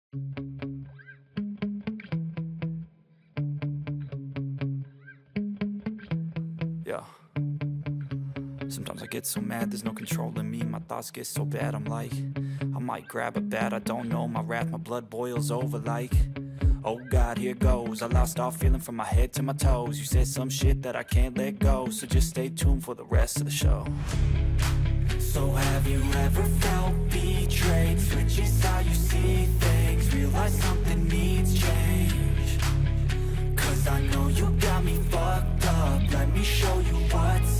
Yeah. Sometimes I get so mad, there's no controlling me. My thoughts get so bad, I'm like, I might grab a bat, I don't know. My wrath, my blood boils over like, oh God, here goes. I lost all feeling from my head to my toes. You said some shit that I can't let go, so just stay tuned for the rest of the show. So have you ever felt betrayed? Switches how you see things, realize something needs change. Cause I know you got me fucked up, let me show you what's